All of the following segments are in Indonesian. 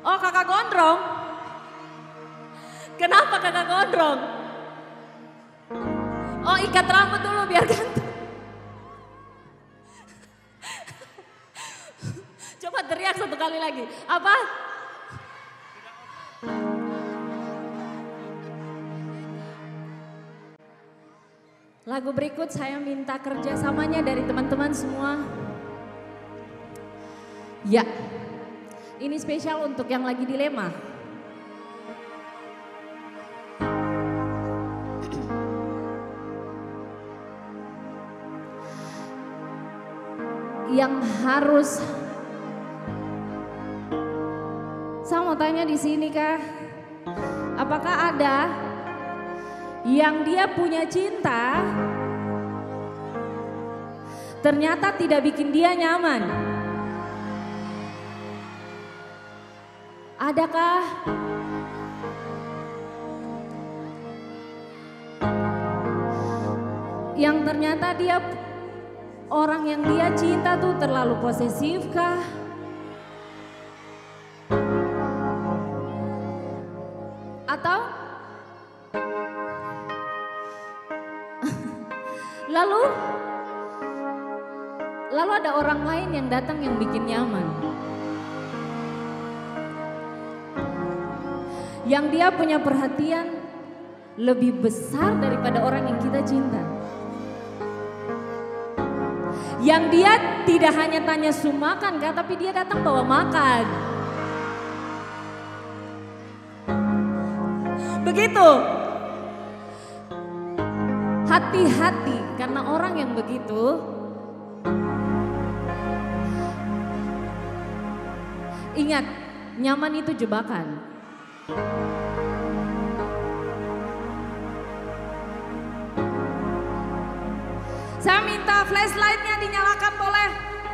Oh kakak gondrong? Kenapa kakak gondrong? Oh ikat rambut dulu biar ganteng. Coba teriak satu kali lagi. Apa? Lagu berikut saya minta kerjasamanya dari teman-teman semua. Ya, ini spesial untuk yang lagi dilema. Yang harus, saya mau tanya di sini kah, apakah ada yang dia punya cinta ternyata tidak bikin dia nyaman? Adakah? Yang ternyata dia, orang yang dia cinta tuh terlalu posesif kah? Atau lalu ada orang lain yang datang yang bikin nyaman. Yang dia punya perhatian lebih besar daripada orang yang kita cinta. Yang dia tidak hanya tanya sumakan kah, tapi dia datang bawa makan. Begitu. Hati-hati karena orang yang begitu ingat, nyaman itu jebakan. Saya minta flashlightnya dinyalakan boleh.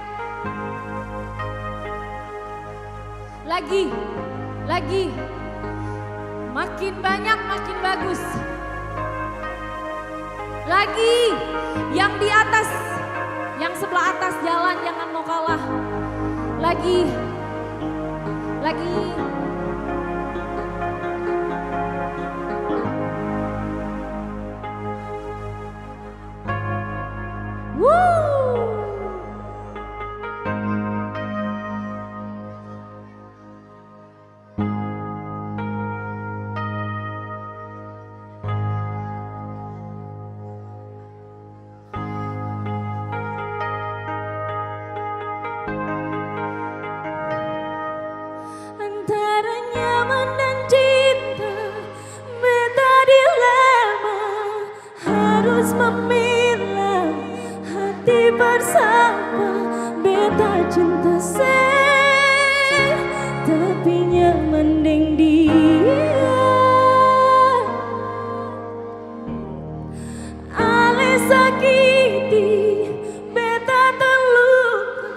Lagi. Makin banyak makin bagus. Lagi, yang di atas, yang sebelah atas jalan jangan mau kalah. Lagi. Antara nyaman dan cinta, beta dilema, harus memilah hati bersama. Beta cinta tapi nyaman dengan dia. Ale sakiti, beta terluka.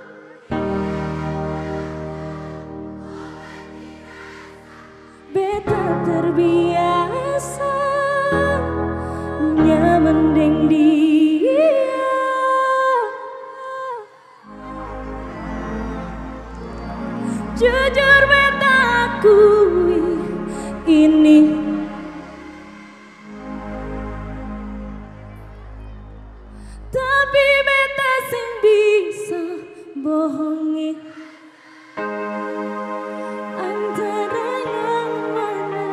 Beta terbiasa nyaman dengan dia. Jujur beta akui ini, tapi beta sing bisa bohongi. Antara yang mana?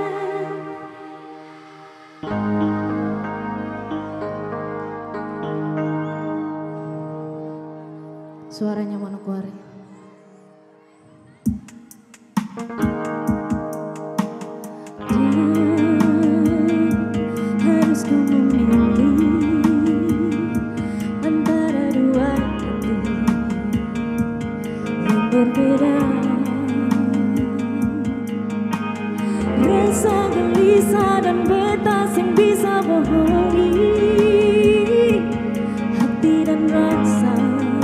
Suaranya Manokwari. Harus ku memilih antara dua hati yang berbeda. Rasa gelisah dan beta sing bisa bohongi hati dan rasa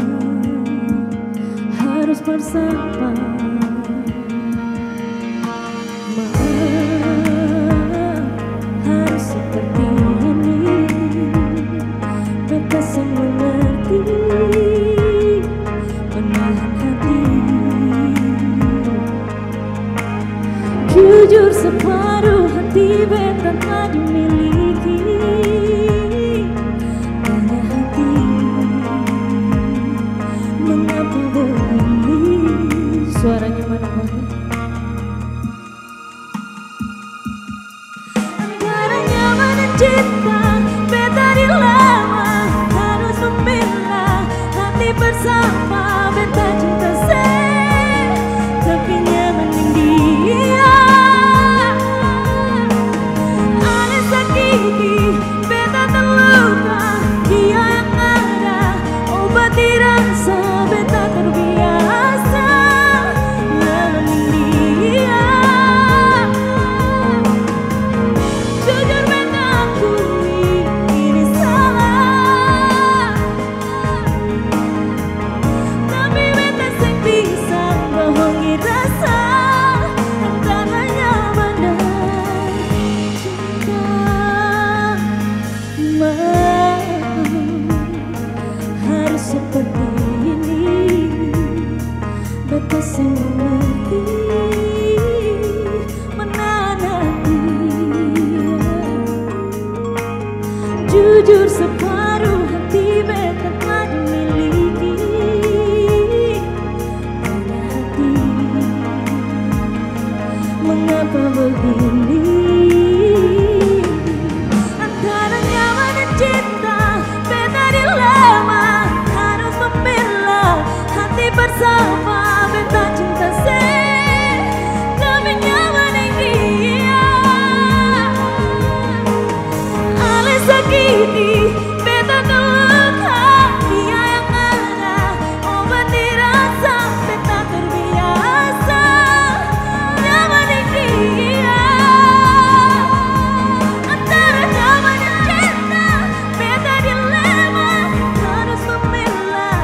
harus bersama. Harus seperti ini, beta sing mengerti, menahan hati. beta telah dimiliki. Hanya hati, mengapa begini? Suaranya mana banget? Antara nyaman dan cinta, beta dilema, harus memilah hati bersama. Beta cinta saya, tapi nyaman yang dia. Aneh sakiti, beta terluka, dia yang ada, obati rasa. Beta terbiasa nyaman yang dia. Jujur beta akui ini salah, tapi beta sing bisa bohongi rasa antara nyaman dan cinta. Harus seperti ini, beta sing mengerti menahan hati. Jujur separuh hati beta telah dimiliki. Hanya hati, mengapa begini? Antara nyaman dan cinta, beta dilema, harus memilah hati bersama. Beta cinta saya, tapi nyaman yang dia. Alih sakiti, beta terluka, dia yang ada, obati rasa. Beta terbiasa nyaman yang dia. Antara nyaman dan cinta, beta dilema, harus memilah.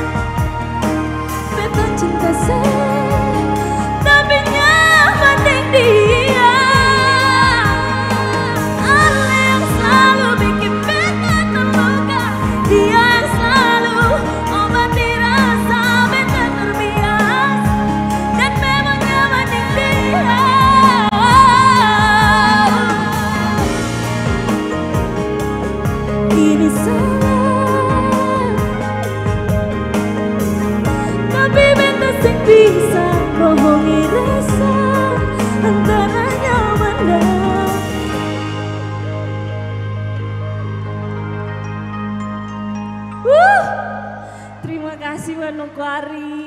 Beta cinta saya, tapi nyaman yang dia. Allah yang selalu bikin beta terluka, dia yang selalu obati rasa. Beta terbiasa dan memang nyaman yang dia. Ini salah, tapi beta sing bisa bohongi rasa antara nyaman dan. Terima kasih Manokwari.